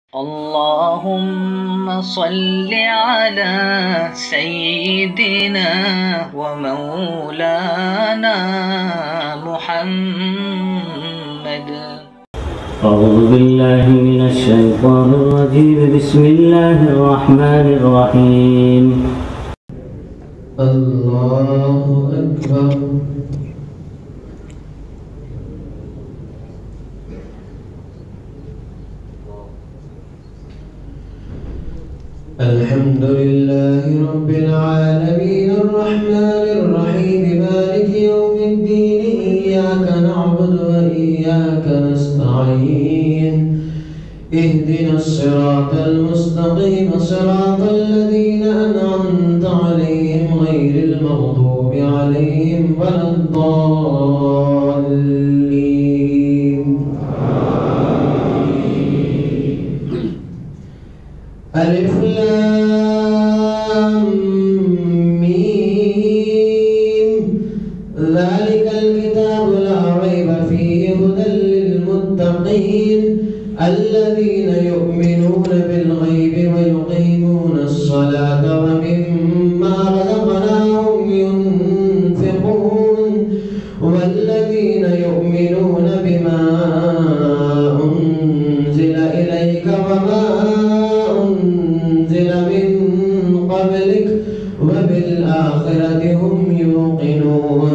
اللهم صل على سيدنا ومولانا محمد. أعوذ بالله من الشيطان الرجيم. بسم الله الرحمن الرحيم. الله أكبر. الحمد لله رب العالمين الرحمن الرحيم مالك يوم الدين إياك نعبد وإياك نستعين اهدنا الصراط المستقيم صراط الذين أنعمت عليهم غير المغضوب عليهم ولا الضالين. ألف لام ميم ذلك الكتاب لا ريب فيه هدى للمتقين الذين يؤمنون بالغيب ويقيمون الصلاة ومما رزقناهم ينفقون والذين يؤمنون بما أنزل إليك وما أنزل من قبلك وبالآخرة هم يوقنون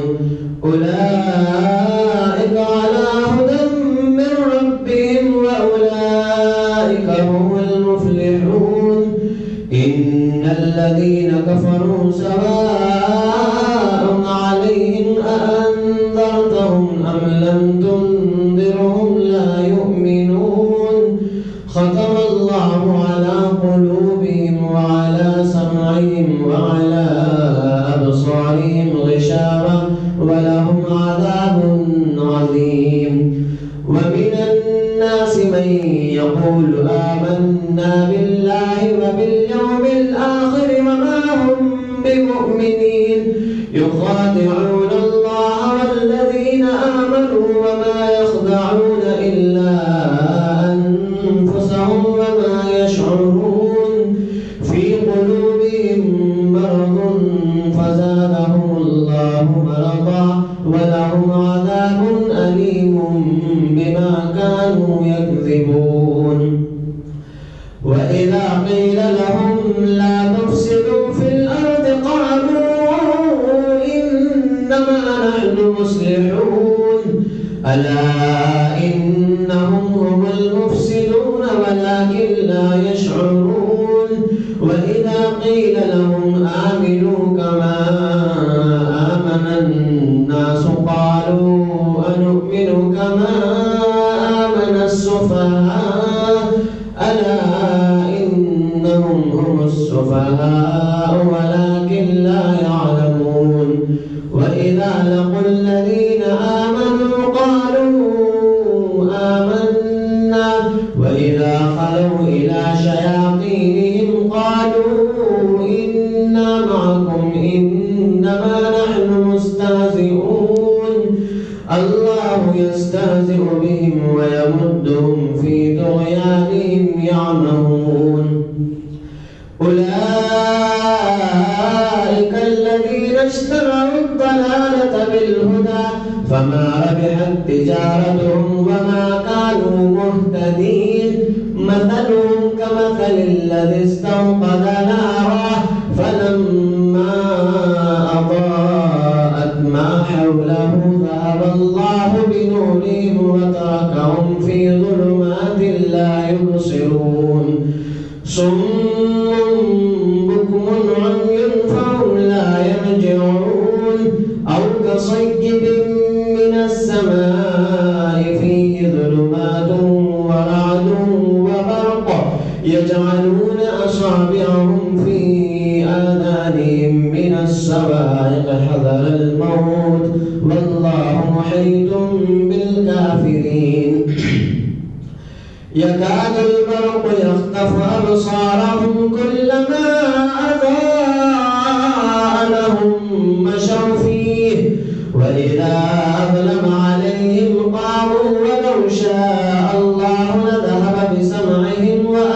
أولئك على هدى من ربهم وأولئك هم المفلحون. إن الذين كفروا سواء عليهم أأنذرتهم أم لم تنذرهم لا يؤمنون. ختم الله على قلوبهم وعلى سمعهم وعلى أبصارهم غشاوة ولهم عذاب عظيم. ومن الناس من يقول آمنا بالله وباليوم الآخر وما هم بمؤمنين يخادعون الله والذين آمنوا وما يخدعون إلا أنفسهم وما يشعرون. في قلوبهم مرض فزادهم الله مرضا ولهم عذاب أليم بما كانوا يكذبون. وإذا قيل لهم لا تفسدوا في الأرض قالوا إنما نحن مصلحون ألا إنهم هم المفسدون ولكن لا يشعرون. وإذا قيل لهم آمنوا كما آمن الناس قالوا أنؤمن كما آمن السفهاء ألا إنهم هم السفهاء ولكن لا يعلمون. وإذا لقوا الذين آمنوا قالوا آمنا وإذا خلوا إلى شياطينهم قالوا إنا معكم إنما نحن مستهزئون. الله يستهزئ بهم ويمدهم في طغيانهم يعمهون. أولئك الذين اشتروا الضلالة بالهدى فما ربحت تجارتهم وما كانوا مهتدين. مثلهم كمثل الذي استوقد نارا فلما أضاءت ما حوله ذهب الله بنورهم وتركهم في ظلمات لا يبصرون. صم بكم عمي فهم لا يرجعون. أو كصيب من السماء فيه ظلمات ورعد وبرق يجعلون أصابعهم في آذانهم من الصواعق حذر الموت والله محيط بالكافرين. يكاد البرق يخطف أبصارهم كلما أضاء لهم مشوا فيه وإذا أظلم عليهم قاموا ولو شاء الله لذهب بسمعهم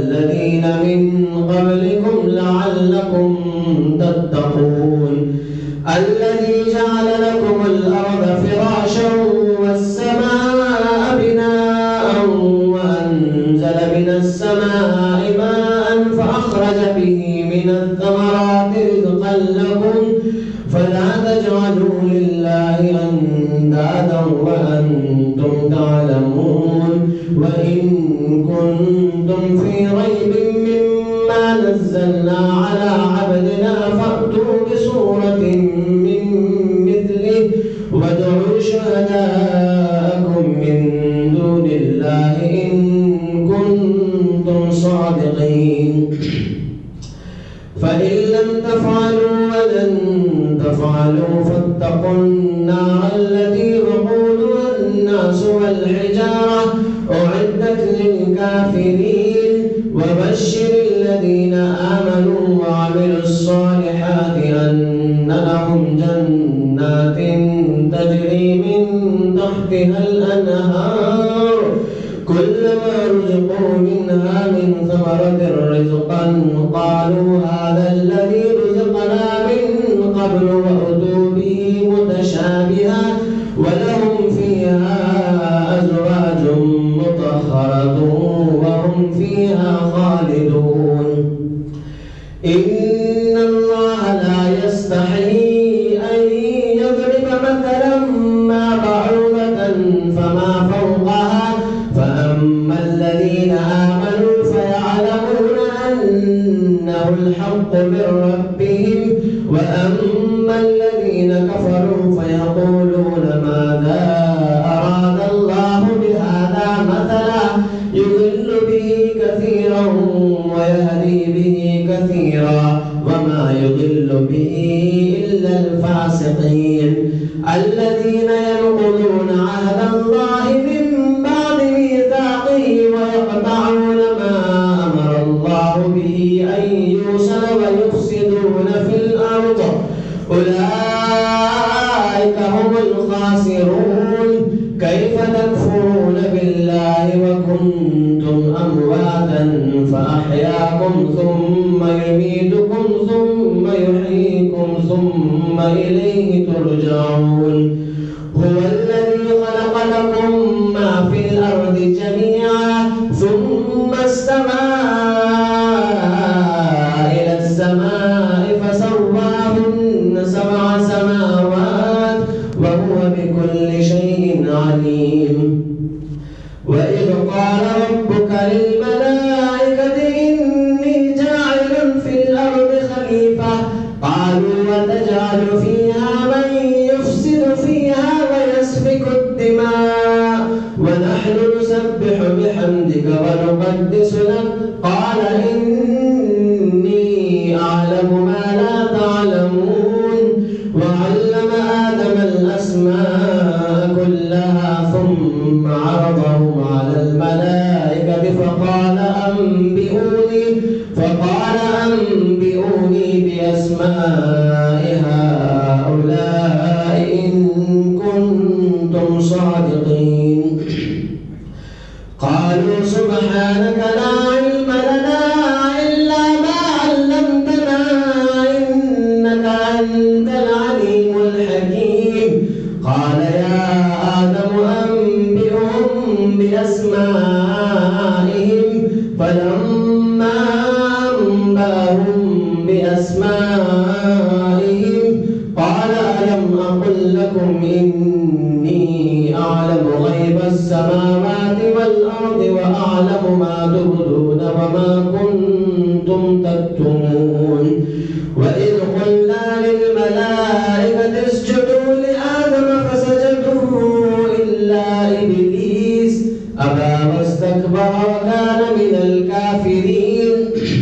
الذين من قبلكم لعلكم تتقون الذي جعل لكم الأرض فراشا والسماء بناء وأنزل من السماء ماء فأخرج به من الثمرات رزقا لكم فلا تجعلوا لله أندادا وأنتم تعلمون وإن كنتم في ريب مما نزلنا على عبدنا فأتوا بسورة من مثله وادعوا شهداءكم من دون الله إن كنتم صادقين فإن لم تفعلوا ولن تفعلوا فاتقوا النار التي وقودها الناس والحجارة أعدت للكافرين وبشر الذين آمنوا وعملوا الصالحات أن لهم جنات تجري من تحتها الأنهار كلما رزقوا منها من ثمرة رزقا قالوا هذا الذي رزقنا من قبل وأتوا به متشابها ولهم فيها أزواج مطهرة وهم فيها خالدون إن الله لا يستحيي أن يضرب مثلا ما بعوضة فما فوقها فأما الذين آمنوا فيعلمون أنه الحق من ربهم وأما الذين كفروا فيقولون ماذا أراد الله بهذا مثلا يضل به كثيرا ويهدي به كثيرا وما يضل به إلا الفاسقين الذين ينقضون عهد الله من بعد ميثاقه ويقطعون ما أمر الله به أن يوصل ويفسدون في الأرض أولئك هم الخاسرون كيف تكفرون بالله وكنتم أمواتا فأحياكم ثم يميتكم ثم يحييكم ثم إليه ترجعون هو الذي خلق لكم ما في الأرض جميعا ثم استوى إلى السماء فسواهن سبع سماوات وهو بكل شيء عليم وإذ قال ربك للملائكة إني جاعل في الأرض خليفة قالوا وتجعل فيها من يفسد فيها ويسفك الدماء ونحن نسبح بحمدك ونقدس لك قال إني أعلم ما لا تعلمون وعلم آدم الأسماء كلها ثم عرضهم على الملائكة فقال أنبئوني بأسماء هؤلاء إن كنتم صادقين قالوا سبحانك لا علم لنا إلا ما علمتنا إنك أنت العليم الحكيم قال يا آدم أنبئهم بأسمائهم فلما أنبأهم بأسمائهم قال ألم أقل لكم إني أعلم غيب السماوات والأرض وأعلم ما تبدون وما كنتم تكتمون وإذ قلنا للملائكة اسجدوا لآدم فسجدوا إلا إبليس أبى واستكبر وكان من الكافرين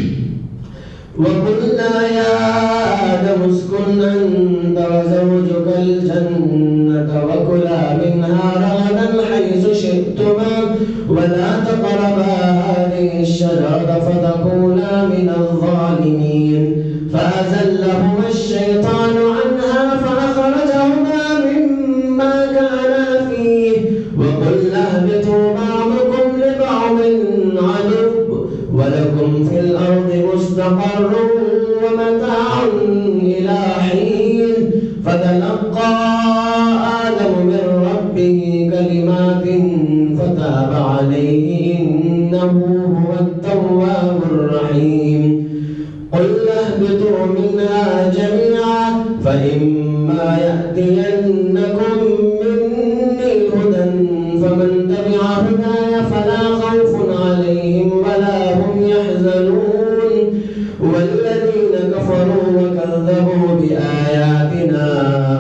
وقلنا يا آدم اسكن أنت وزوجك الجنة وكلا منها رغدا حيث شئتما ولا تقربا هذه الشجرة فتكونا من الظالمين فأزلهما الشيطان عنها فأخرجهما مما كانا فيه وقلنا اهبطوا بعضكم لبعض عدو ولكم ولكم في الأرض مستقر ومتاع إلى حين فتلقى آدم من ربه كلمات فتاب عليه إنه هو التواب الرحيم قل اهبطوا منها جميعا فإما يأتينكم مني هدى فمن تبع هداي فلا خوف عليهم ولا هم يحزنون والذين كفروا وكذبوا بآياتنا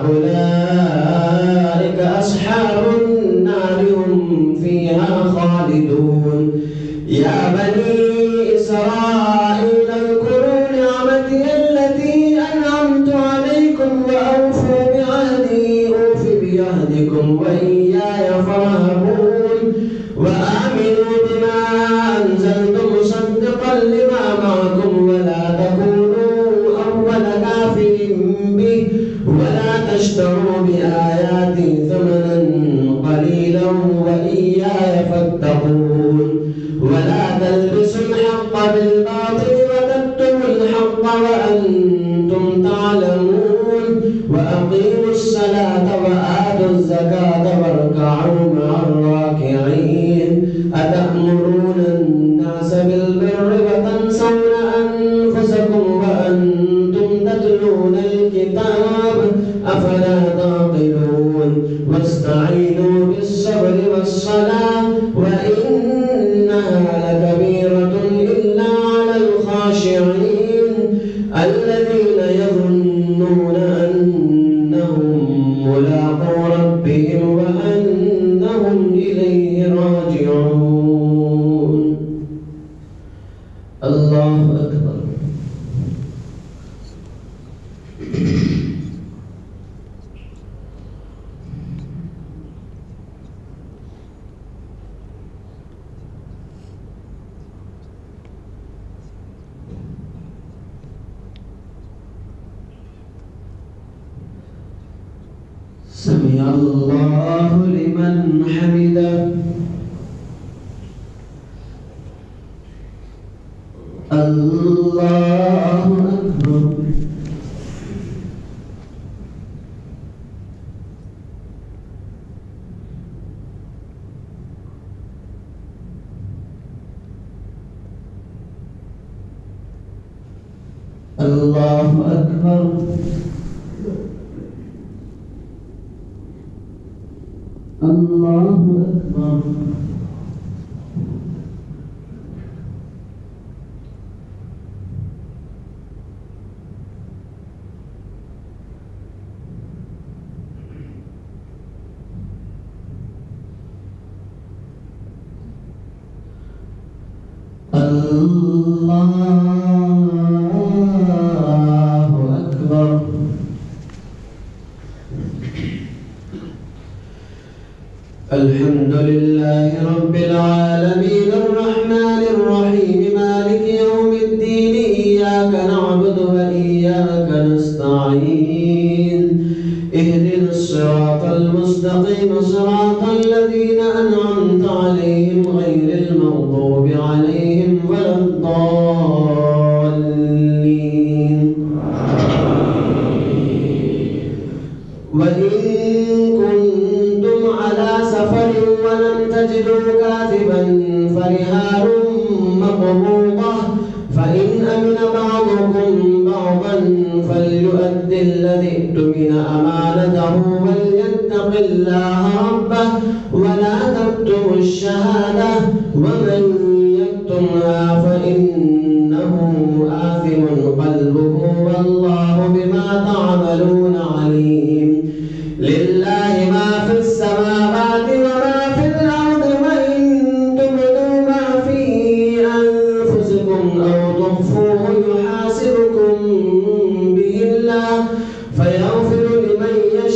أولئك أصحاب النار هم فيها خالدون يا بني إسرائيل اذكروا نعمتي التي أنعمت عليكم وأوفوا بعهدي أوف بعهدكم وإياي فارهبون وآمنوا بما أنزلت مصدقا لما معكم ولا تكونوا أول كافر به ولا تشتروا بآياتي ثمنا قليلا وإياي فاتقون ولا تلبسوا الحق بالباطل وتكتموا الحق وأنتم تعلمون وأقيموا الصلاة وآتوا الزكاة واركعوا مع الراكعين أتأمرون الناس بالبر وتنسون أنفسكم وأنتم تتلون الكتاب أفلا تعقلون واستعينوا بالصبر والصلاة وإنها لكبيرة إلا على الخاشعين الذين يظنون أنهم ملاقو ربهم وأنهم إليه راجعون الله أكبر سمع الله لمن حمده الله أكبر الله أكبر الله أكبر الله أكبر الحمد لله رب العالمين الرحمن الرحيم مالك يوم الدين إياك نعبد وإياك نستعين اهدنا الصراط المستقيم صراط الذين أنعمت عليهم غير المغضوب عليهم ولا الضالين وإن كنتم على سفر ولم تجدوا كاتبا فرهان مقبوضة فإن أمن بعضكم بعضا فليؤدي الذي اؤتمن أمانته وليتق الله ربه ولا تكتموا الشهادة ومن يكتمها فإنه آثم قلبه والله بما تعملون عليم لله ما في السماوات وما في الأرض وإن تبدوا ما في أنفسكم أو تخفوه يحاسبكم به الله فيغفر لمن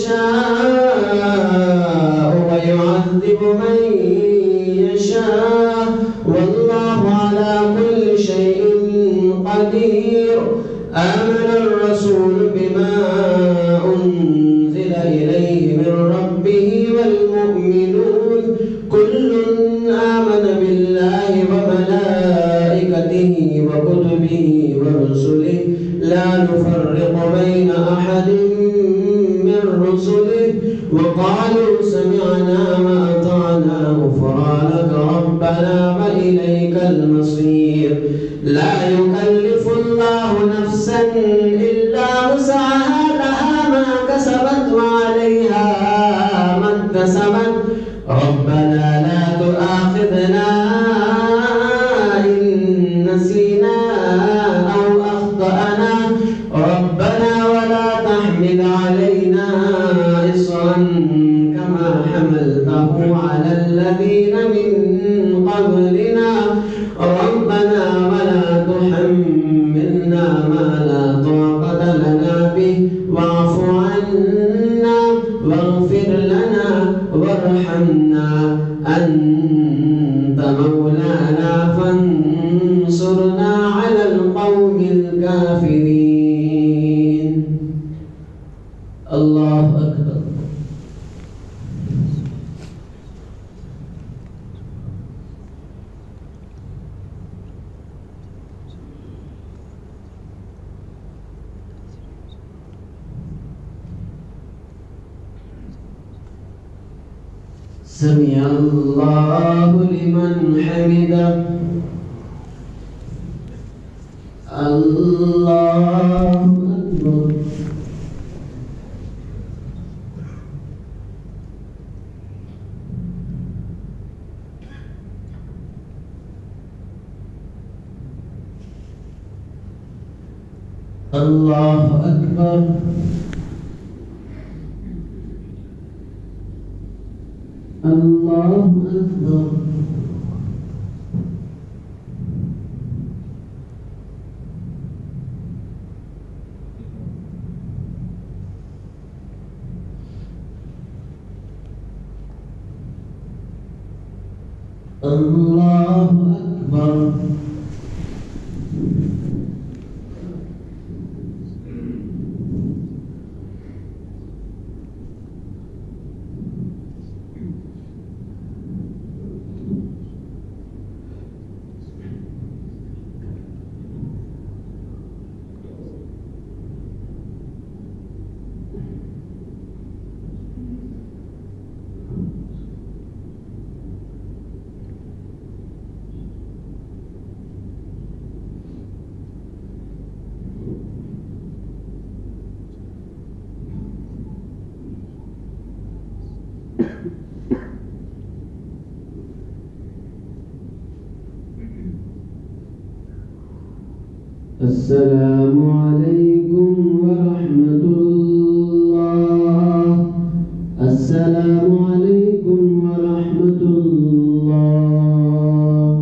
يشاء ويعذب من يشاء والله على كل شيء قدير آمن الرسول بما أنزل إليه من ربه والمؤمنون كل آمن بالله وملائكته وكتبه ورسله لا نفرق بين أحد من رسله وقالوا سمعنا وأطعنا غفرانك ربنا وإليك المصير. لا يكلف الله نفسا إلا وسعها لها ما كسبت وعليها ما اكتسبت ربنا لا تؤاخذنا إن نسينا أو أخطأنا ربنا ولا تحمل علينا إصرا كما حملته على الذين من قبلنا ربنا ولا تحملنا ما لا طاقة لنا به واعف عنا واغفر لنا وارحمنا أنت مولانا فانصرنا على القوم الكافرين. الله أكبر. سمع الله لمن حمده. الله أكبر. الله أكبر. الله أكبر. الله أكبر. السلام عليكم ورحمة الله. السلام عليكم ورحمة الله.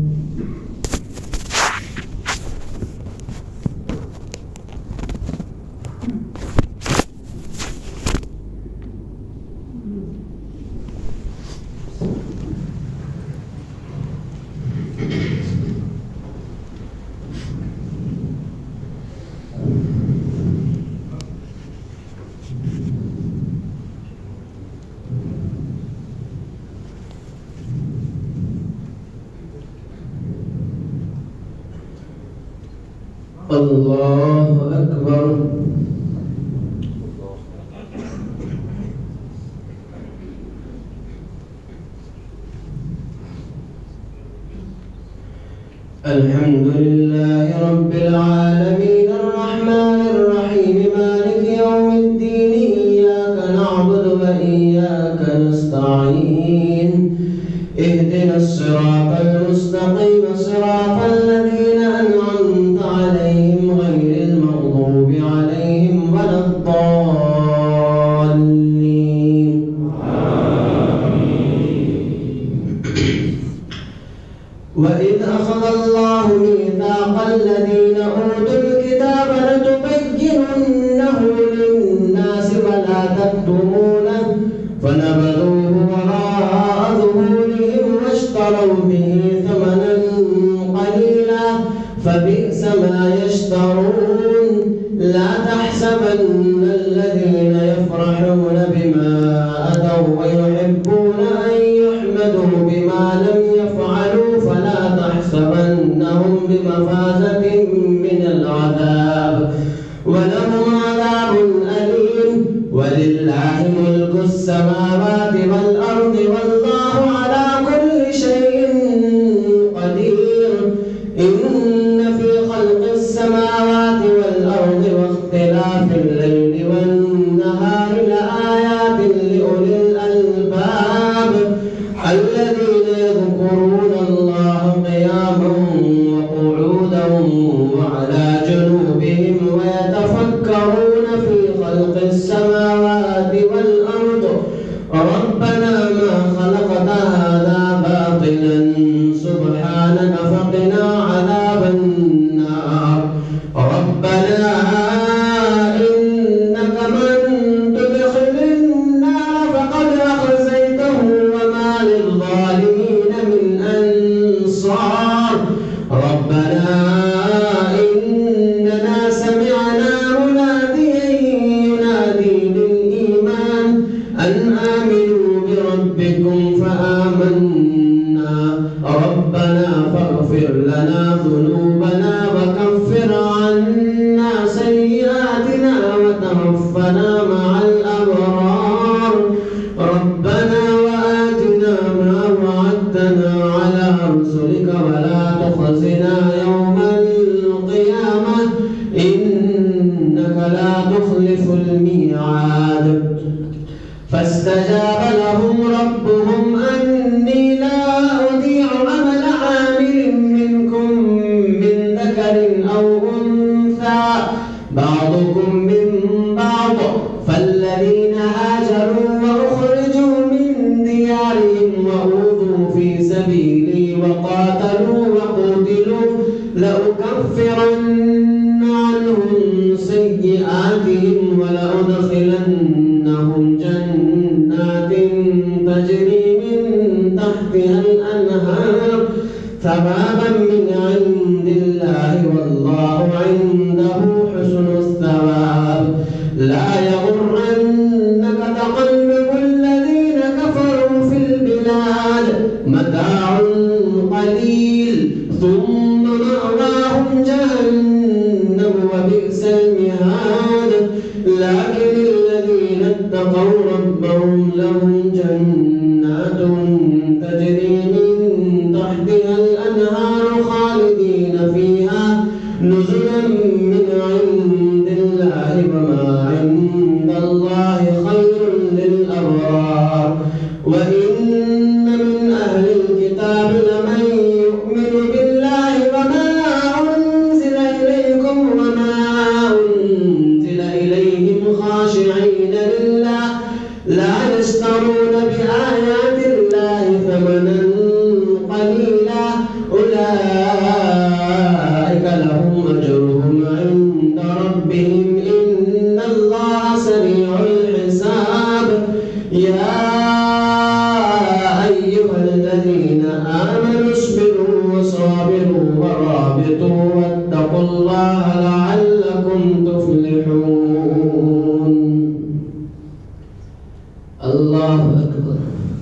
الله أكبر. الحمد لله رب العالمين الرحمن الرحيم مالك يوم الدين إياك نعبد وإياك نستعين اهدنا الصراط المستقيم صراط الذين أنعمت عليهم غير المغضوب عليهم ولا الضالين. وإذ أخذ الله ميثاق الذين أوتوا الكتاب لتبيننه للناس ولا تكتمونه فنبذوه وراء ظهورهم واشتروا به ثمنا قليلا فبئس ما يشترون. لا تحسبن الذين يفرحون بما أتوا ويحبون أن يحمدوا بما لم يفعلوا فلا تحسبنهم بمفازة سنة من العذاب ولهم عذاب أليم ولله ملك السماوات والأرض والله على كل شيء قدير إن في خلق السماوات والأرض واختلاف الليل والنهار لآيات لأولي الألباب الذين يذكرون الله قياما وقعودا وعلى جنوبهم ويتفكرون في خلق السماوات والأرض ربنا ما خلقت هذا باطلا سبحانك فقنا عذاب النار ربنا إنك من تدخل النار فقد أخزيته وما للظالمين من أنصار ربنا إننا سمعنا مناديا ينادي للإيمان أن آمنوا بربكم فآمنا ربنا فاغفر لنا ذنوبنا وكفر عنا سيئاتنا وتوفنا مع الأبرار ربنا وآتنا ما وعدتنا على رسلك ولا تخزنا يوم القيامة إنك لا تخلف الميعاد فاستجاب لهم ربهم أني لا أضيع عمل عامل منكم من ذكر أو أنثى بعضكم من بعض فالذين هاجروا وأخرجوا من ديارهم وأوذوا في سبيلي وقاتلوا وقتلوا لأكفرن عنهم سيئاتهم ولأدخلنهم جنات تجري من تحتها الأنهار ثوابا من عند الله والله عنده حسن الثواب لا يغرنك تقلب الذين كفروا في البلاد متاع قليل ثم مأواهم جهنم وبئس المهاد لكن الذين اتقوا ربهم لهم جنات تجري من تحتها الأنهار خالدين فيها نزلا من عند الله وما عند الله خير للأبرار وإن من أهل الكتاب لمن يؤمن بالله وما أنزل إليكم وما أنزل إليهم خاشعين لله لا يشترون بآيات الله ثمنا قليلا أولئك لهم أجرهم عند ربهم إن الله سريع الحساب يا أيها الذين آمنوا اصبروا وصابروا ورابطوا واتقوا الله لعلكم تفلحون الله أكبر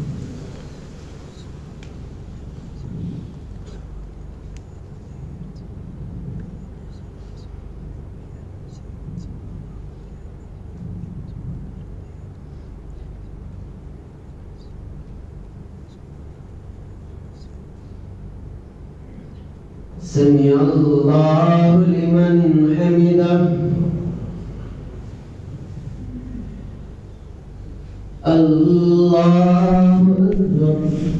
سمع الله لمن حمده الله أكبر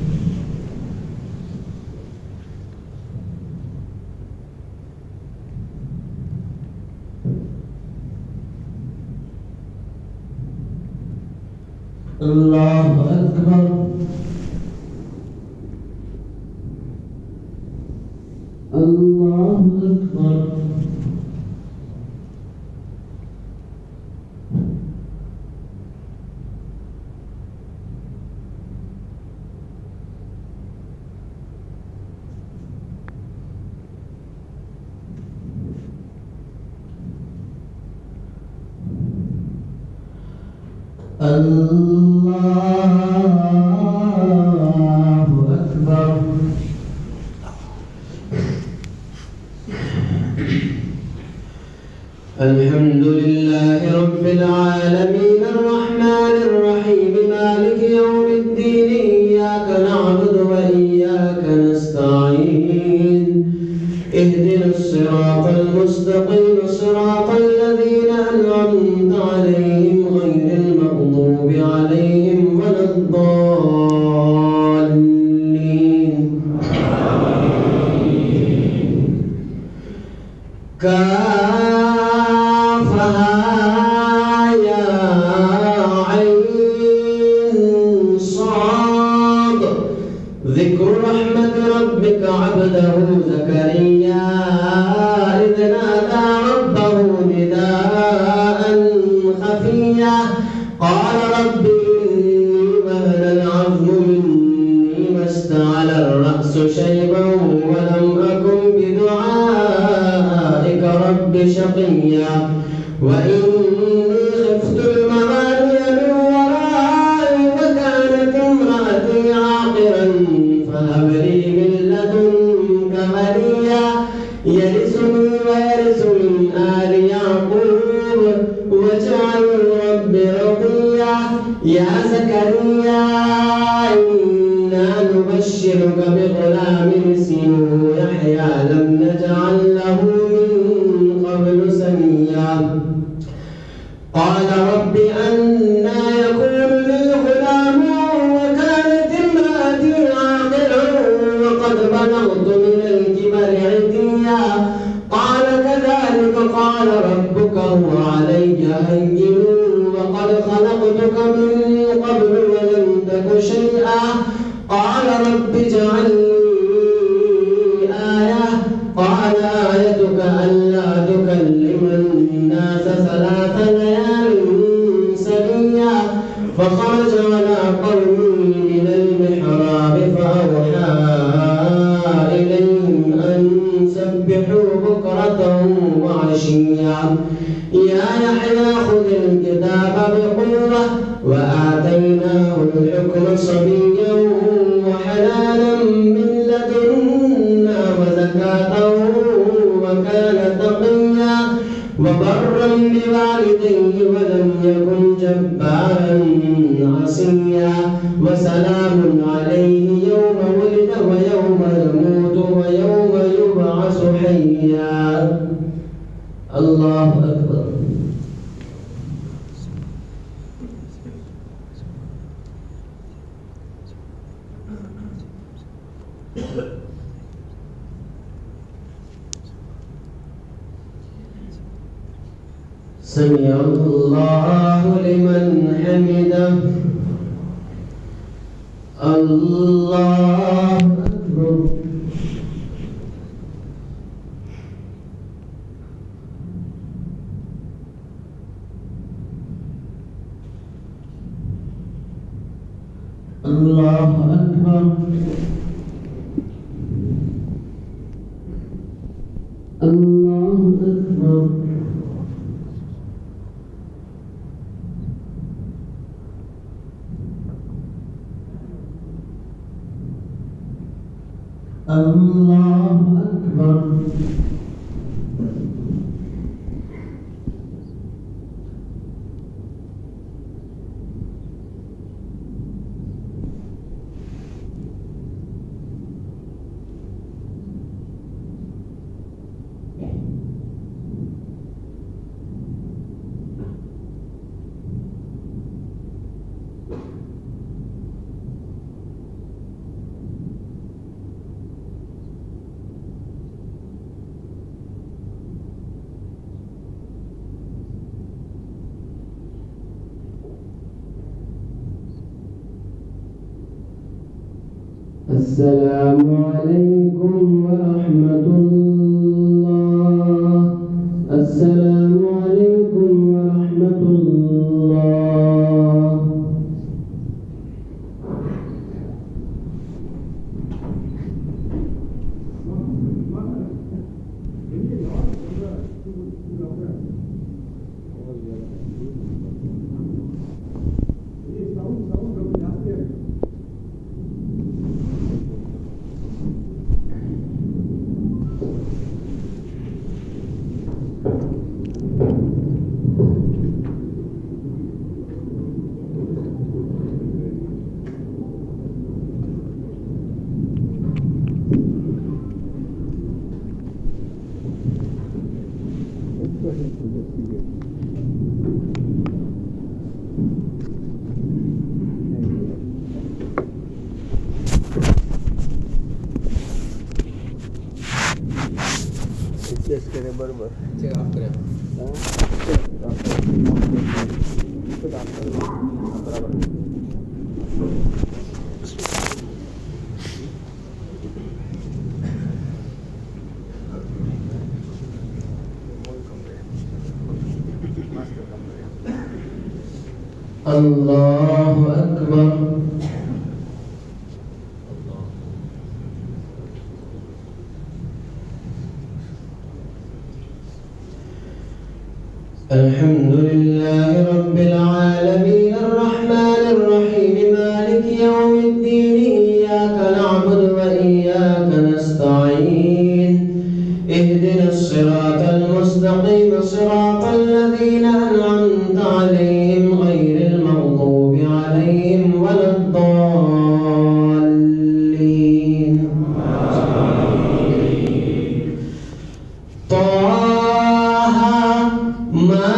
الله أكبر الله أكبر الله أكبر الحمد لله رب العالمين الرحمن الرحيم مالك يوم الدين إياك نعبد وإياك نستعين اهدنا الصراط المستقيم صراط الذين أنعمت عليهم غير المغضوب عليهم ولا الضالين كافها يا عين صاد ذكر رحمة ربك عبده زكريا إذ نادى ربه نداء خفيا قال رب إني وهن العظم مني واشتعل الرأس شيبا ولم أكن بدعائك رب شقيا وإني خفت الموالي من ورائي وكانت امرأتي عاقرا فهب لي من لدنك وليا يرثني ويرث من آل يعقوب واجعله رب رضيا يا زكريا إنا نبشرك بغلام اسمه يحيى لم نجعل له من قبل سميا قال رب أنى يكون لي غلام وكانت امرأتي عاقرا وقد بلغت من الكبر عتيا قال كذلك قال ربك هو علي هين وقد خلقتك من قبل ولم تك شيئا قال رب اجعل لي آية قال آيتك ألا تكلم الناس 3 ليال سويا فخرج على قومه من المحراب فأوحى إليهم أن سبحوا بكرة وعشيا يا يحيى خذ الكتاب بقوة وآتيناه الحكم صبيا وحنانا من لدنا وزكاة وكان تقيا وبرا بوالديه ولم يكن جبارا عصيا وسلام عليه يوم ولد ويوم يموت ويوم يبعث حيا الله أكبر سمع الله لمن حمده الله أكبر الله أكبر الله أكبر الله أكبر السلام عليكم ورحمة الله السلام عليكم ورحمة الله बरोबर Allahu Akbar. الحمد لله رب العالمين الرحمن الرحيم مالك يوم الدين إياك نعبد وإياك نستعين اهدنا الصراط المستقيم صراط الذين أنعمت عليهم غير المغضوب عليهم ولا الضالين. ما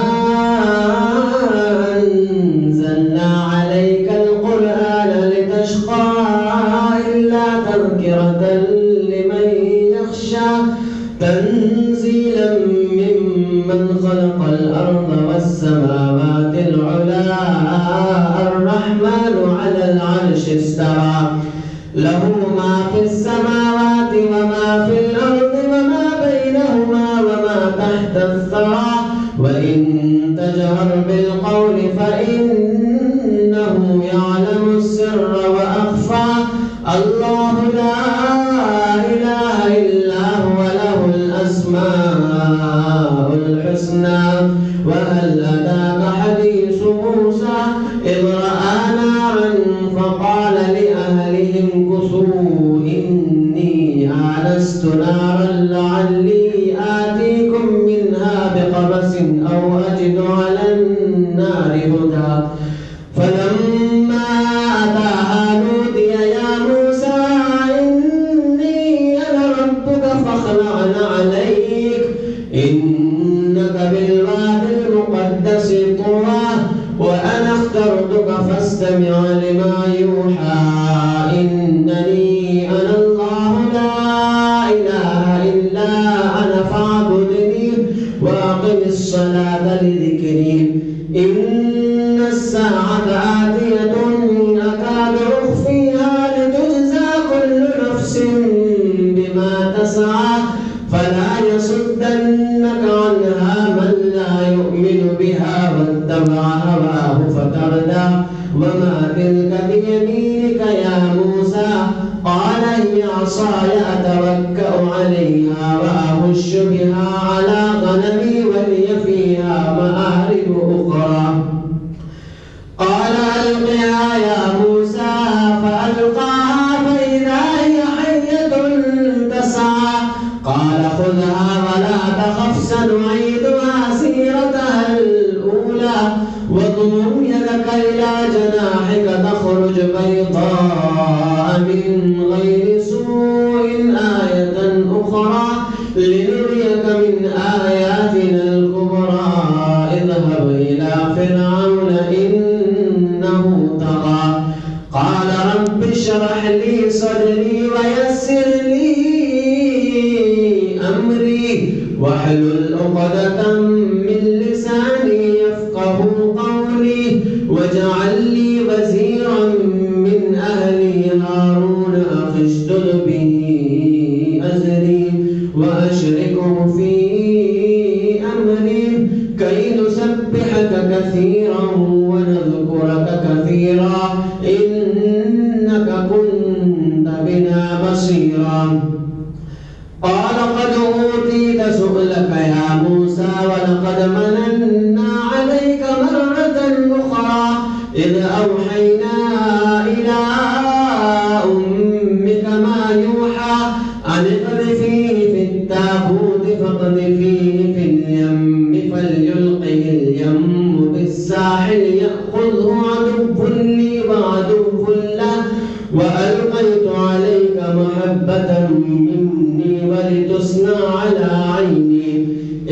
أنزلنا عليك القرآن لتشقى إلا تذكرة لمن يخشى تنزيلا ممن خلق الأرض والسماوات العلى الرحمن على العرش استوى له ما في السماوات وما في الأرض وما بينهما وما تحت الثرى وإن تجهر بالقول فإنه يعلم السر وأخفى الله لا إله إلا هو له الأسماء الحسنى. وهل أتاك حديث موسى إذ رأى نارا فقال لأهلهم كثوا إني آنست نارا لعلي آتيكم منها بقبس أو أجد على النار هدى فلما أتاها نودي يا موسى إني أنا ربك فاخلع عليك إنك بالواد المقدس طوى وأنا اخترتك فاستمع لما يوحى إنني أنا الله لا إله إلا أنا فاعبدني وأقم الصلاة لذكري إن الساعة آتية أكاد أخفيها لتجزى كل نفس بما تسعى فلا يصدنك عنها من لا يؤمن بها واتبع هواه فتردى وما تلك بيمينك يا موسى قال هي عصاي أتوكأ عليها وأهش بها على غنمي ولي فيها مآرب أخرى قال ألقها يا موسى فألقاها فإذا هي حية تسعى قال خذها ولا تخف سنعيدها سيرتها الأولى واضمم يدك إلى جناحك تخرج بيضاء من غير سوء آية أخرى لنريك من آياتنا الكبرى اذهب إلى فرعون إنه طغى قال رب اشرح لي صدري ويسر لي أمري واحلل عقدة من لساني يفقه قولي واجعل لي وزيرا من أهلي هارون أخي اشدد به أزري وأشركه في أمري كي نسبحك كثيرا ونذكرك كثيرا إنك كنت بنا بصيرا قال قد أوتيت سؤلك يا موسى ولقد مننا عليك مرة أخرى إذ أوحينا إلى أمك ما يوحى أن اقذفيه في التابوت فاقذفيه في اليم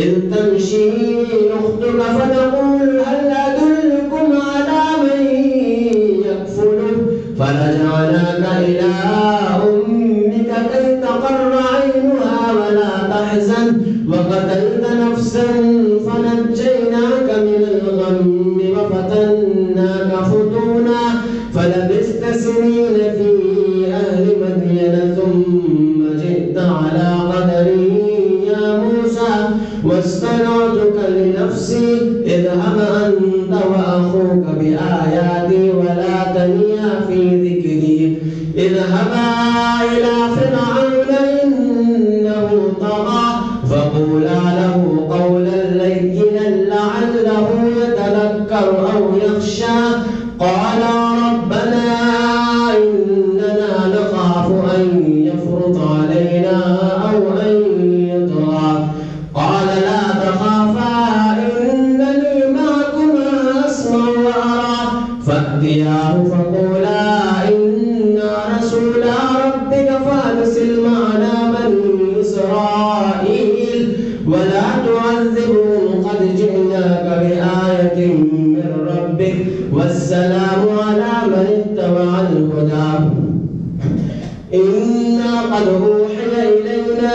إذ تمشي أختك فتقول هل أدلكم على من يكفله فرجعناك إلى أمك كي تقر عينها ولا تحزن وقتلت نفسا فنجيناك من الغم وفتناك فتونا فلبثت سنين في أهل مدين ثم جئت على قدري يا موسى واصطنعتك لنفسي اذهب أنت وأخوك بآياتي ولا تنيا في ذكري اذهبا إلى فرعون إنه طغى فقولا له قولا لينا لعله يتذكر أو يخشى قال ربنا إننا نخاف أن يفرط علينا أو أن يطغى قال لا تخافا إنني معكما أسمع وأرى فأتياه فقولا إنا رسولا ربك فأرسل معنا بني إسرائيل ولا تعذبهم قد جئناك بآية من ربك والسلام على من اتبع الهدى إنا قد أوحي إلينا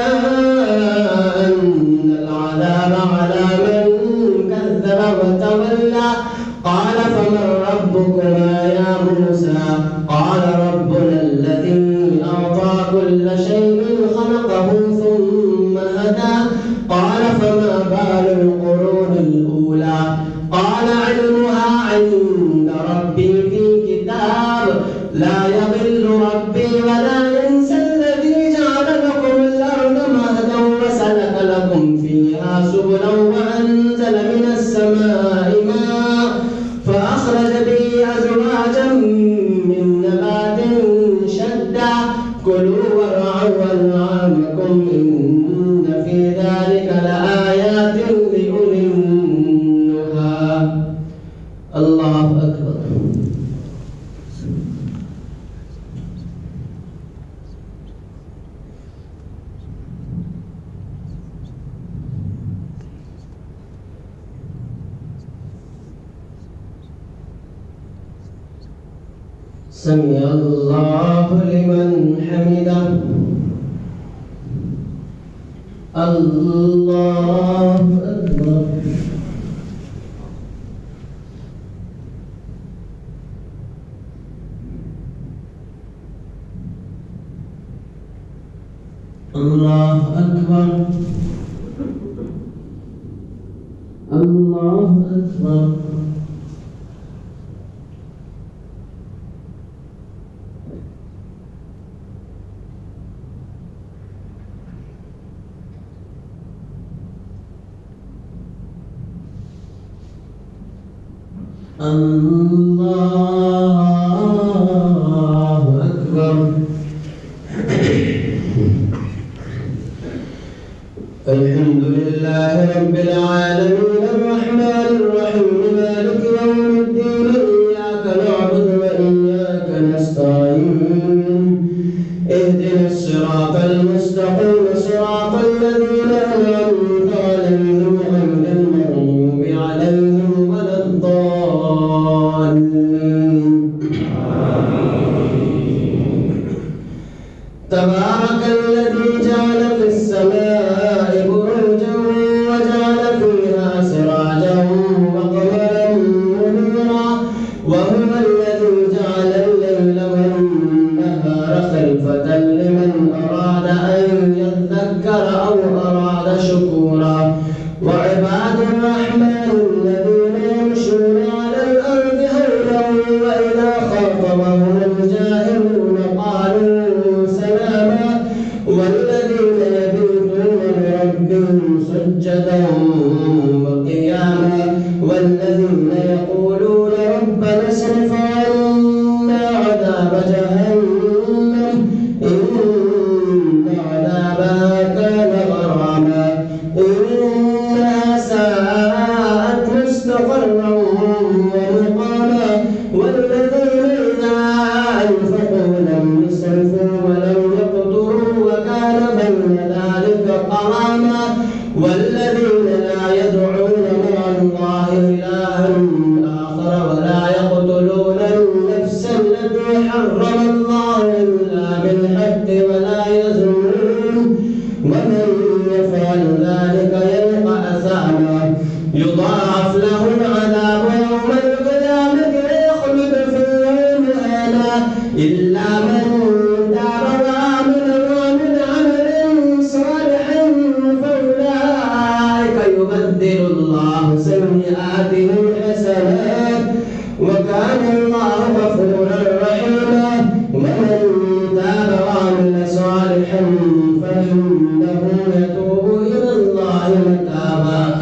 أن العذاب على من كذب وتولى قال فمن ربكما يا موسى قال ربنا الذي أعطى كل شيء خلقه ثم هدى قال فما بال القرون الأولى قال علمها عند ربي في كتاب لا يضل ربي ولا ينسى الذي جعل لكم الأرض مهدا وسلك لكم فيها سبلا وأنزل من السماء ماء فأخرج به أزواجا من نبات شتى كلوا وارعوا أنعامكم إن في ذلك لآيات لأولي النهى الله أكبر. سمع الله لمن حمده الله أكبر. الله أكبر الله أكبر. الله أكبر. الحمد لله رب العالمين الرحمن الرحيم مالك يوم الدين إياك نعبد وإياك نستعين اهدنا الصراط المستقيم صراط الذين أنعمت عليهم غير المغضوب عليهم ولا الضالين. تبارك الذي جعل في السماء بروجا وجعل فيها سراجا وقمرا منيرا وهو الذي جعل الليل والنهار خلفة لمن أراد أن يذكر أو أراد شكورا وعباد الرحمن الذين يمشون على الأرض هونا وإذا خاطبهم الجاهلون قالوا سلاما والذين يبيتون لربهم سجدا وقياما والذين يقولون ربنا اصرف عنا عذاب جهنم إن عذابها كان غراما إنها ساءت مستقرا ومقاما والذين إذا أنفقوا لم يسرفوا ولم يقتروا وكان بين ذلك قواما والذين لا يضاعف له العذاب يوم القيامة ويخلد فيه مهانا إلا من تاب وعمل عمل صالحا فأولئك يبدل الله سيئاتهم حسنات وكان الله غفورا رحيما ومن تاب وعمل صالحا فإنه يتوب إلى الله متابا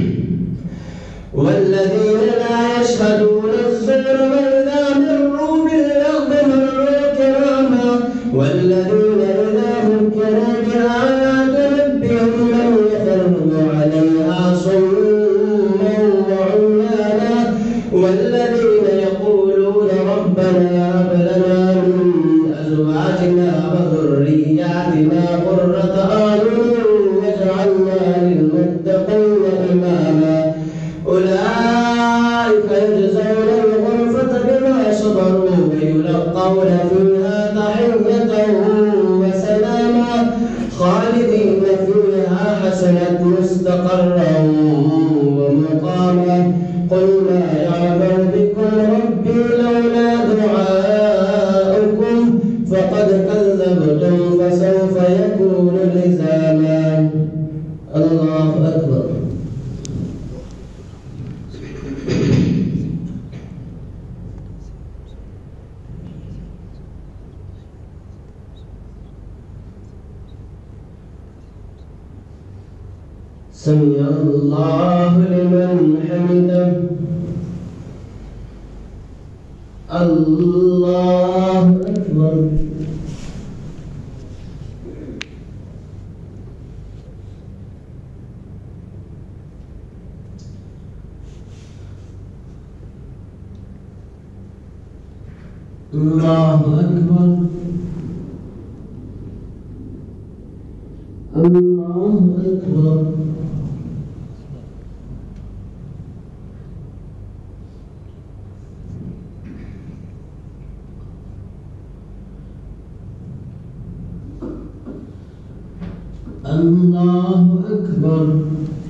والذين لا يشهدون الزور وإذا مروا باللغو مروا كراما والذين إذا ذكروا بآيات ربهم لم يخروا عليها صما وعميانا والذين يقولون ربنا هب لنا من أزواجنا وذرياتنا قرة أعين واجعلنا للمتقين إماما أولئك يجزون الغرفة بما صبروا ويلقون فيها تحية وسلاما خالدين فيها حسنت مستقرا ومقاما قل ما يعبأ بكم ربي لولا دعاؤكم فقد كذبتم فسوف يكون لزاما. الله أكبر. سمع الله لمن حمده. الله أكبر. الله أكبر. الله أكبر. الله أكبر.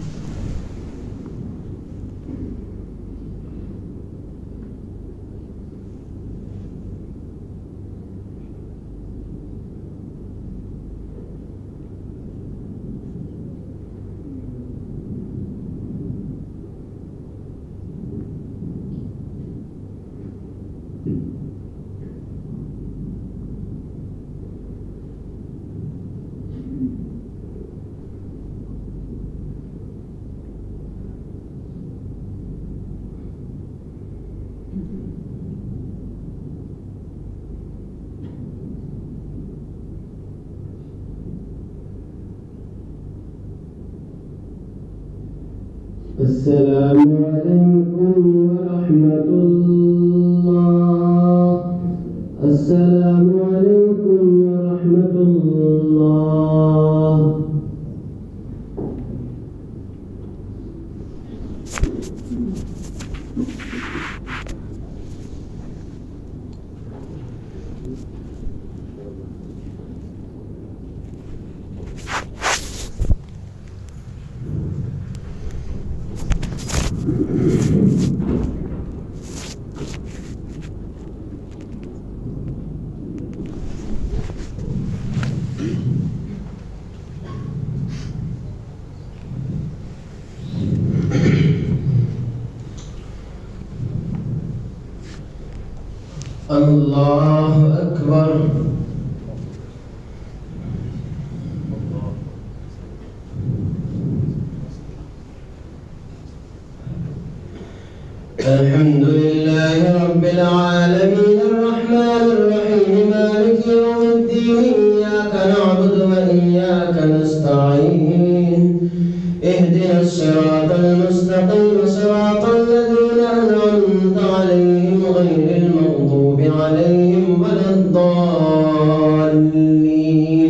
السلام عليكم ورحمة الله. السلام عليكم ورحمة الله. الله أكبر. الحمد لله رب العالمين الرحمن الرحيم مالك يوم الدين إياك نعبد وإياك نستعين اهدنا الصراط المستقيم صراط الذين أنعمت عليهم غير المغضوب عليهم ولا الضالين.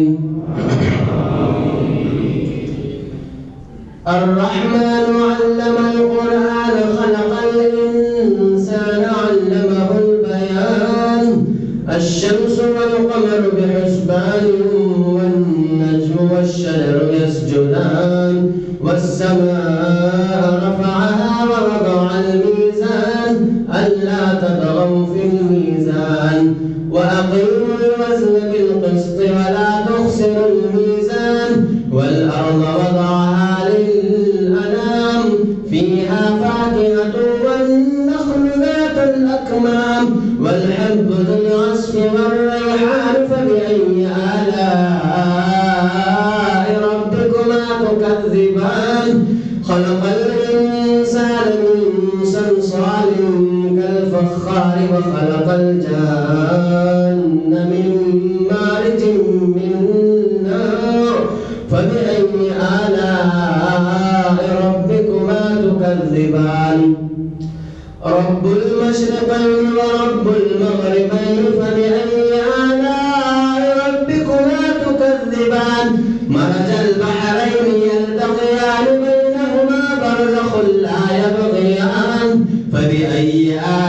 الرحمن علم القرآن خلق الإنسان علمه البيان الشمس والقمر بحسبان والنجم والشجر يسجدان والسماء رفعها فيها فاكهة والنخل ذات الأكمام والحب ذو العصف والريحان فبأي آلاء ربكما تكذبان خلق الإنسان من صلصال كالفخار وخلق الجان من مارج من نار فبأي آلاء ربكما تكذبان رب المشرقين ورب المغربين فبأي آلاء ربكما تكذبان مرج البحرين يلتقيان بينهما برزخ لا يبغيان فبأي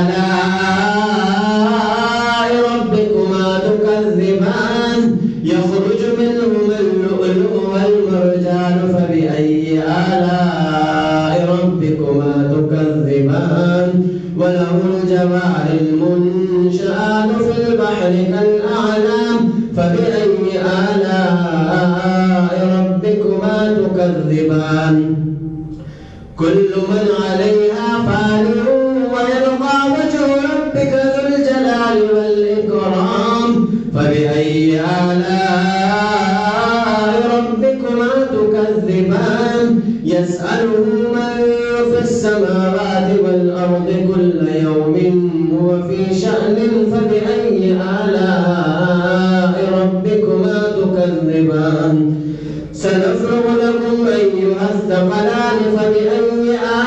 آلاء ربكما تكذبان يخرج منهما اللؤلؤ والمرجان فبأي آلاء ربكما تكذبان وله الجوار المنشآت في البحر كالأعلام فبأي آلاء ربكما تكذبان كل من عليها فان ويبقى وجه ربك ذو الجلال والإكرام فبأي آلاء ربكما تكذبان يسأله من في السماوات والأرض كل يوم هو في شأن فبأي آلاء ربكما تكذبان سنفرغ لكم أيها الثقلان فبأي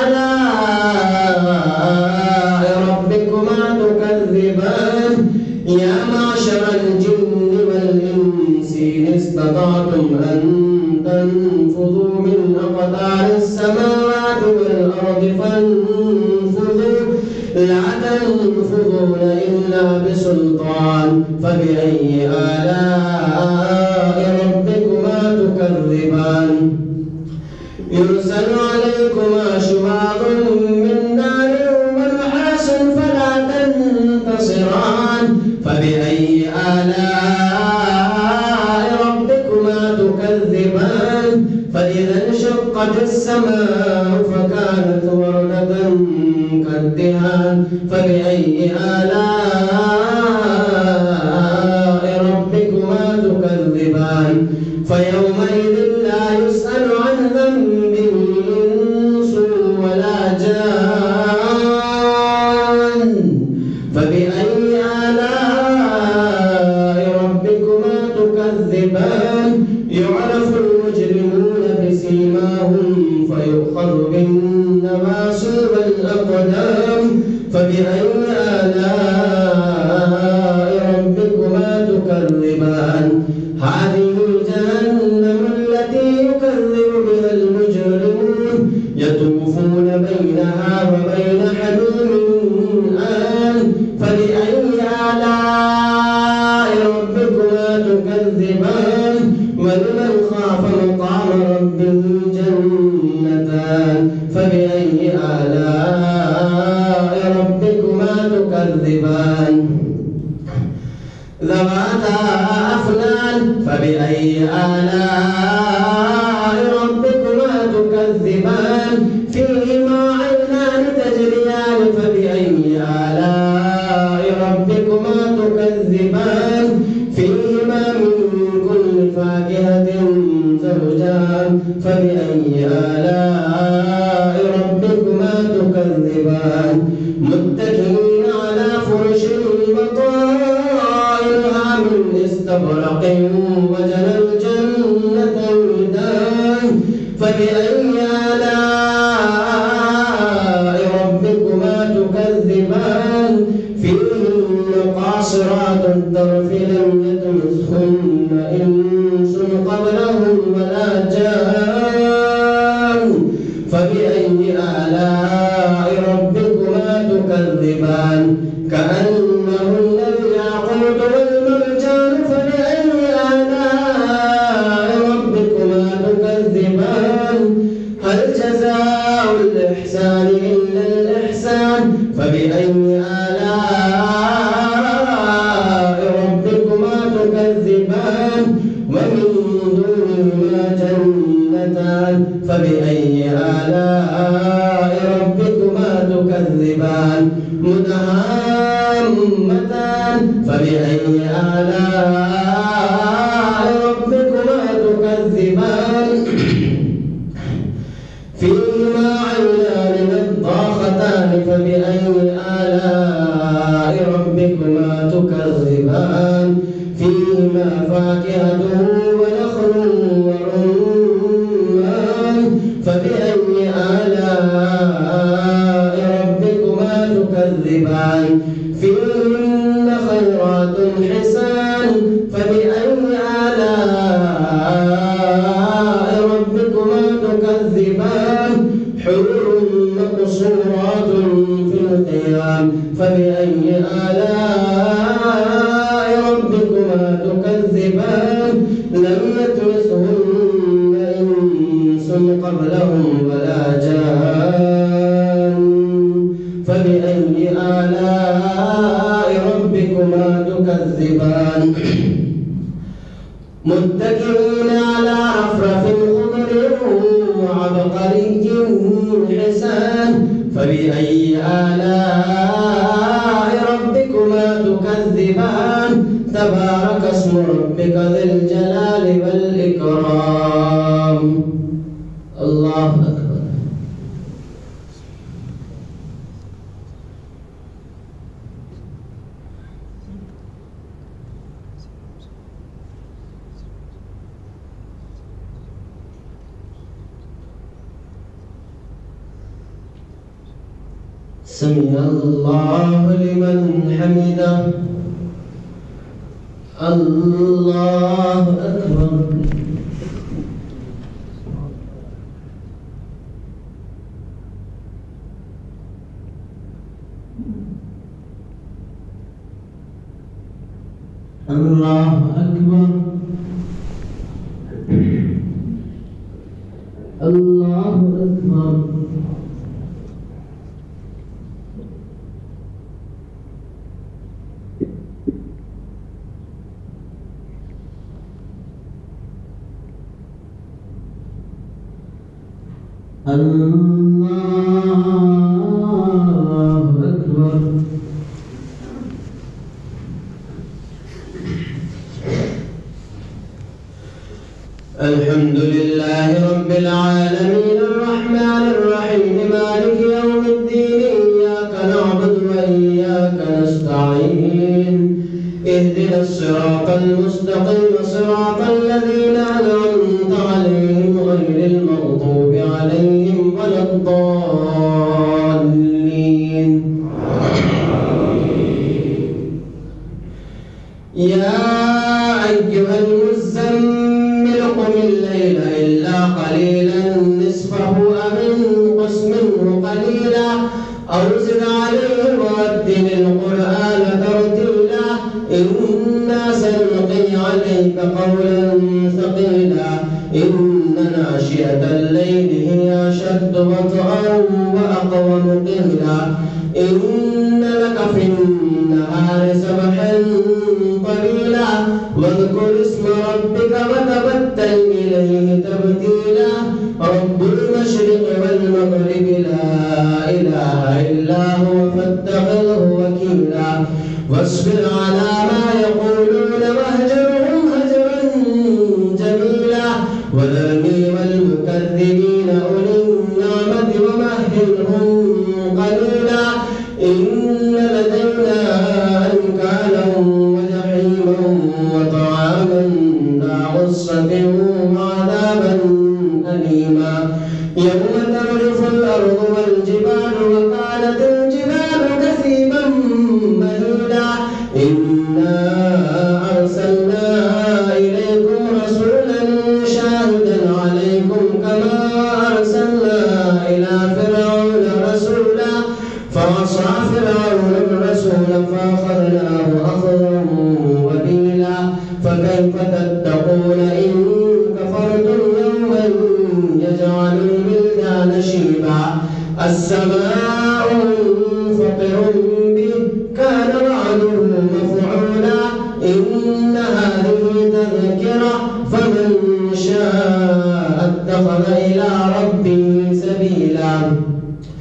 آلاء ربكما تكذبان يا معشر الجن والإنس إن استطعتم أن تنفذوا من أقطار السماوات والأرض فانفذوا لا تنفذون إلا بسلطان فبأي آلاء ربكما تكذبان يرسل عليكما شواظ من نار ونحاس فلا تنتصران فبأي آلاء ربكما تكذبان فإذا انشقت السماء فكانت وردة كالدهان فبأي آلاء ربكما تكذبان فيومئذ لا يسأل عن ذنبه إنس ولا جان فبأي آلاء ربكما تكذبان يعرف المجرمون بسيماهم فيؤخذ بالنواصي والأقدام فبأي آلاء ربكما تكذبان هذه جهنم التي يكذب بها المجرمون يطوفون بينها وبين حميم آن فبأي آلاء ربكما تكذبان ولمن خاف مقام ربه جنتان فبأي آلاء ربكما تكذبان ذواتا أفنان فبأي آلاء ربكما تكذبان فيهما عينان تجريان فبأي آلاء ربكما تكذبان فيهما من كل فاكهة زوجان فبأي آلاء ربكما تكذبان متكئين على فرش بطائنها من استبرق وجنى الجنتين دان فبأي آلاء ربكما تكذبان فيهن قاصرات الطرف لم يطمثهن إنس قبلهم ولا جان فبأي آلاء ربكما تكذبان كأنهن الياقوت والمرجان فبأي آلاء ربكما تكذبان هل جزاء الإحسان إلا الإحسان فبأي آلاء ربكما تكذبان ومن دونهما جنتان فبأي آلاء تكذبان مدهامتان فبأي آلاء ربكما تكذبان فيهما عينان نضاختان فبأي آلاء ربكما تكذبان فيهما فاكهة ونخل ورمان فبأي آلاء ربكما تكذبان فيهن خيرات حسان فبأي آلاء ربكما تكذبان حور مقصورات في الخيام فبأي آلاء ربكما تكذبان لم يطمثهن إنس قبلهم ولا جان فبأي آلاء ربكما تكذبان متكئين على رفرف خضر وعبقري حسان فبأي آلاء ربكما تكذبان تبارك اسم ربك ذي الجلال والإكرام. الله أكبر. سمع الله لمن حمده. الله أكبر. الله أكبر. الله أكبر. الله أكبر. الحمد لله رب العالمين الرحمن الرحيم مالك يوم الدين إياك نعبد وإياك نستعين اهدنا الصراط المستقيم صراط الذين أنعمت عليهم غير المغضوب عليهم ولا الضالين. يا أيها المزمل قم الليل إلا قليلا نصفه أو انقص منه قليلا أو زد عليه ورتل القرآن ترتيلا إنا سنلقي عليك قولا ثقيلا إن ناشئة الليل هي أشد وطئا وأقوم قيلا إن لك في النهار سبحا طويلا واذكر اسم ربك وتبتل إليه تبتيلا رب المشرق والمغرب لا إله إلا هو فاتخذه وكيلا واصبر على ما يقولون واهجرهم هجرا جميلا وذرني والمكذبين أولي النعمة ومهلهم قليلا إن لدينا أنكالا وجحيما وطعاما ذا غصة وعذابا أليما يوم ترجف الأرض والجبال وكانت الجبال كثيبا مهيلا إنا أرسلنا إليكم رسولا شاهدا عليكم كما أرسلنا إلى فرعون رسولا فعصى فرعون الرسول فأخذناه أخذا وبيلا فكيف تتقون إن كفرتم يوما يجعل الولدان شيبا السماء منفطر به كان وعده مفعولا إن هذه تذكرة فمن شاء اتخذ إلى ربه سبيلا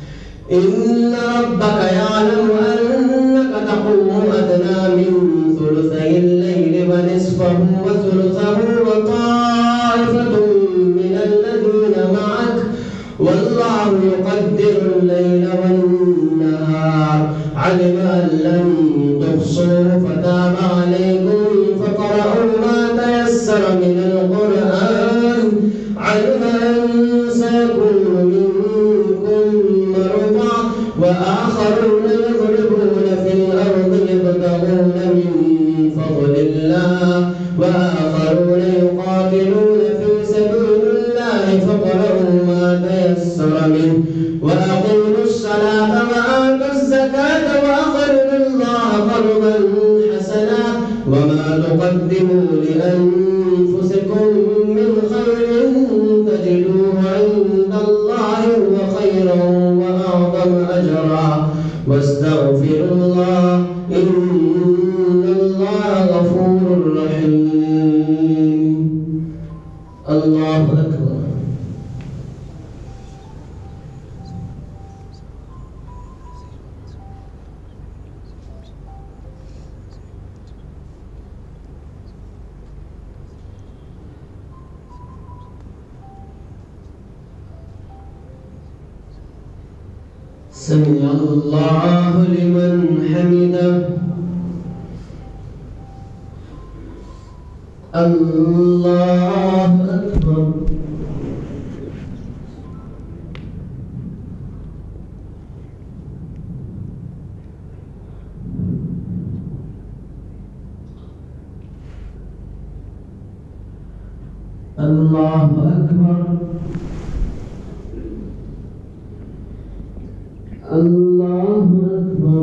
إن ربك يعلم أنك تقوم أدنى من ثلثي الليل ونصفه وثلثه وطائفة من الذين معك والله يقدر الليل والنهار علم أن لن تحصوا فتاب عليكم فقرأوا ما تيسر من القرآن علم أن سيكون منكم مرضى وآخرون يضربون في الأرض يبتغون من فضل الله وآخرون يقاتلون في سبيل الله فاقرأوا ما تيسر منه وأقيموا الصلاة وآتوا الزكاة وأقرضوا الله قرضا حسنا وما تقدموا لأنفسكم من خير تجدوه عند الله هو خيرا وأعظم أجرا واستغفروا الله إن الله غفور رحيم. الله أكبر. سمع الله لمن حمده. الله أكبر. الله أكبر. الله أكبر.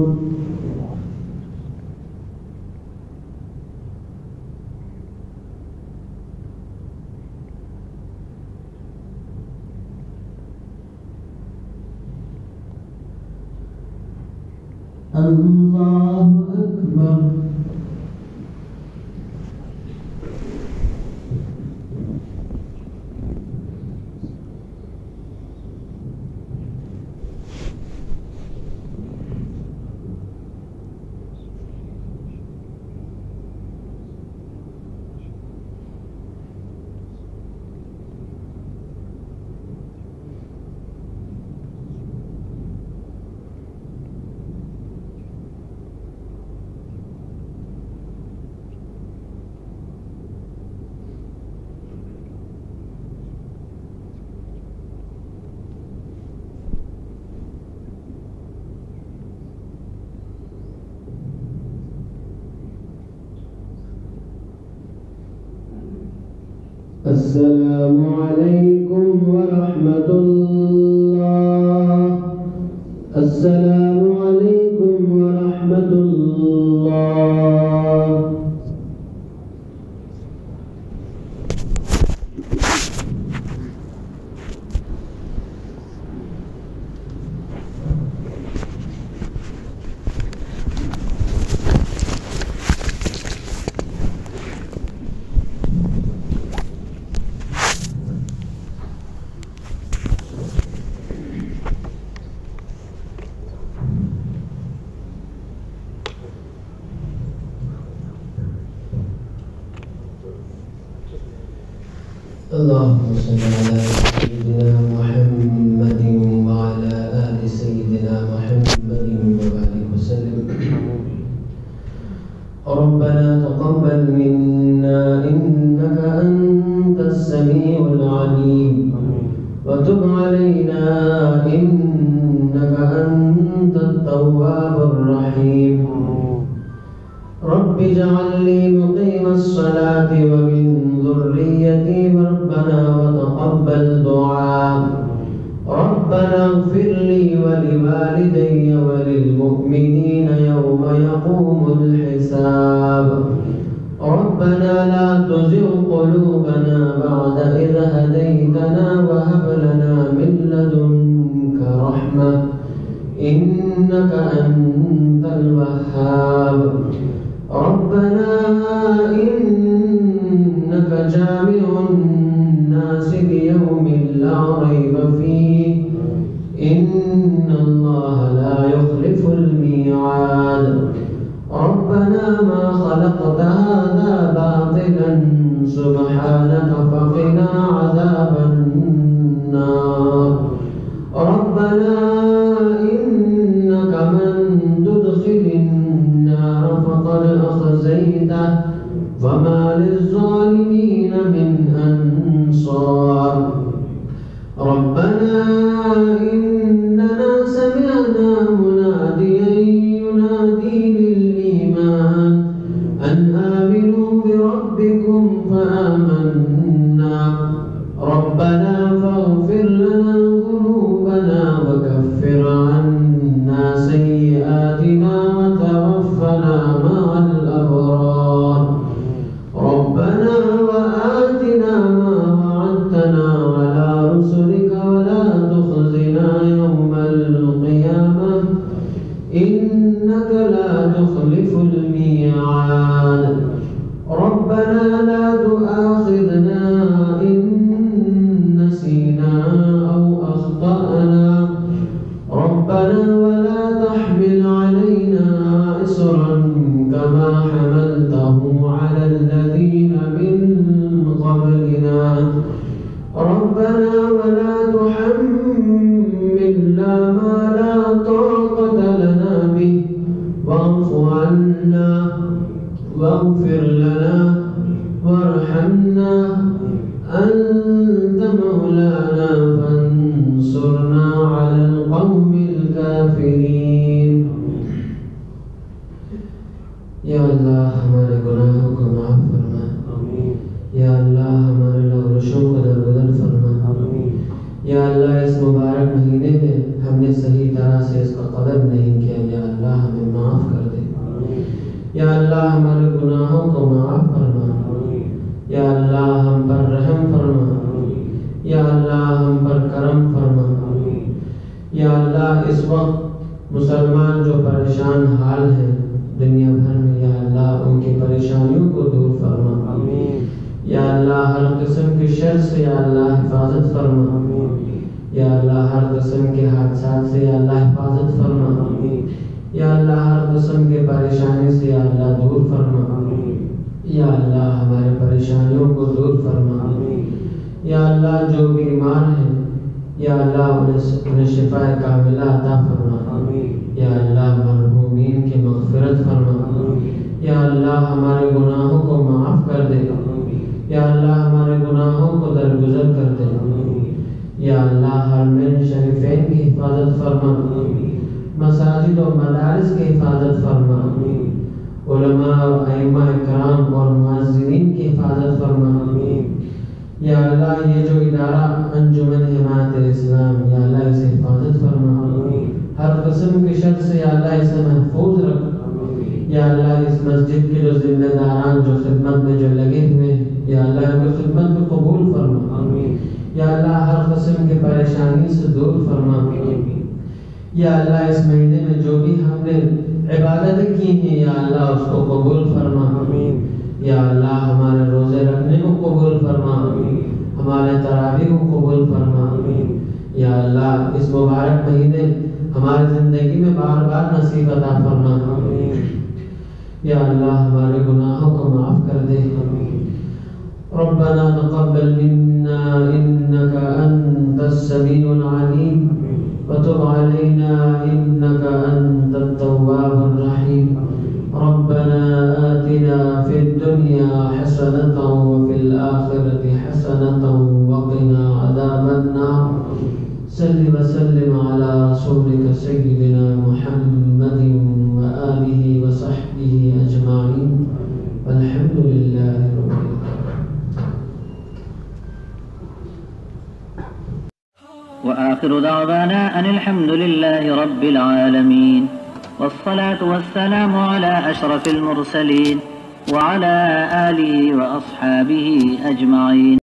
الله أكبر. السلام عليكم ورحمة الله. السلام عليكم ورحمة الله. اللهم صل على سيدنا محمد وعلى آل سيدنا محمد وبارك وسلم. ربنا تقبل منا إنك أنت السميع العليم وتب علينا إنك أنت التواب الرحيم. رب اجعل لي مقيم الصلاة ومن ذريتي ربنا وتقبل دعاء. ربنا اغفر لي ولوالدي وللمؤمنين يوم يقوم الحساب. ربنا لا تزغ قلوبنا بعد إذ هديتنا وهب لنا من لدنك رحمة إنك أنت الوهاب. ربنا إنك جامع الناس ليوم لا ريب فيه إن الله تخلف الميعاد ربنا ما خلقت هذا باطلا سبحانك فقنا عذاب النار ربنا إنك من تدخل النار فقد أخزيته وما للظالمين من أنصار ربنا إننا سمعنا مناديا ينادي للإيمان أن آمنوا بربكم فآمنا ربنا فاغفر لنا ذنوبنا وكفر عنا سيئاتنا وتوفنا مع الأبرار ربنا وآتنا ما وعدتنا على رسلك ولا تخزنا يوم القيامة إنك لا تخلف الميعاد ربنا لا تؤاخذنا إن نسينا أو أخطأنا ربنا ولا تحمل علينا إصرا كما حملته على الذين من قبلنا ربنا ولا تحملنا ما لا طاقة لنا به واعف عنا واغفر لنا وارحمنا أنت مولانا فانصرنا على القوم الكافرين या अल्लाह हमारे गुनाहों को माफ़ फरमा या अल्लाह हमारे लग़ज़शों को दरगुजर फरमा या अल्लाह इस मुबारक महीने में हमने सही तरह से इसका कदर नहीं किया या अल्लाह हमें माफ़ कर दे या अल्लाह हमारे गुनाहों को माफ़ फरमा या अल्लाह हम पर रहम फरमा या अल्लाह हम पर करम फरमा या अल्लाह इस वक्त मुसलमान जो परेशान हाल हैं दुनिया भर में या अल्लाह उनकी परेशानियों को दूर फरमा या अल्लाह हर किस्म की शर से या अल्लाह हिफाजत फरमा या अल्लाह हर किस्म के हादसात से या अल्लाह हिफाजत फरमा या अल्लाह हर किस्म के परेशानी से या अल्लाह दूर फरमा या अल्लाह हमारे परेशानियों को दूर फरमा या अल्लाह जो बीमार हैं या अल्लाह उन्हें शिफाए कामिला अता फरमा या अल्लाह मरहूमीन की मग़फ़िरत फरमा या अल्लाह हमारे गुनाहों को माफ़ कर दे या अल्लाह हमारे गुनाहों को दरगुजर कर दे या अल्लाह हरमैन शरीफैन की हिफाजत फरमा मसाजिद और मदारिस की हिफाजत फरमा उलमा और अइम्मा इकराम और मुअज़्ज़िनीन की हिफाजत फरमा या अल्लाह ये जो इदारा अंजुमन हिमायत इस्लाम या अल्लाह इसे हिफाजत फरमा हर किस्म की शर से या अल्लाह इसे महफूज रख या अल्लाह इस मस्जिद के जो जिम्मेदारान जो खिदमत में जो लगे हुए हैं या अल्लाह उनकी खिदमत को कबूल फरमा या अल्लाह हर किस्म की परेशानी से दूर फरमा या अल्लाह इस महीने में जो भी हमने इबादतें की हैं या अल्लाह उसको कबूल फरमा या अल्लाह हमारे रोज़े रखने को कबूल फरमा हमारे तरावी को कबूल फरमा या अल्लाह इस मुबारक महीने हमारी ज़िंदगी में बार बार नसीब अता फरमा या अल्लाह हमारे गुनाहों को माफ़ कर दे रब्बना तक़ब्बल मिन्ना इन्नका अंतस समीउल अलीम व तुब अलैना इन्नका अंतत तव्वाबुर रहीम रब्बना आतिना फिद दुनिया हसनतन व फिल आखिरति हसनतन व क़िना अज़ाबन नार सल्लि व सल्लिम अला रसूलिका सय्यिदिना मुहम्मदिन व आलिहि व सहबिहि अजमाइन वल्हम्दुलिल्लाहि रब्बिल आलमीन। व आखिरु दअवाना अनिल हम्दुलिल्लाहि रब्बिल आलमीन वस्सलातु वस्सलामु अला अशरफिल मुरसलीन व अला आलिहि व अस्हाबिहि अजमाइन।